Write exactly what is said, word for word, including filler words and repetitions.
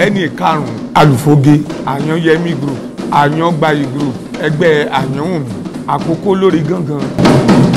ẹni karùn-ún Alùfóge Àyànyẹmí group Àyàngbáyé group ẹgbẹ́ Àyànwùmí Àkókó lórí gángan.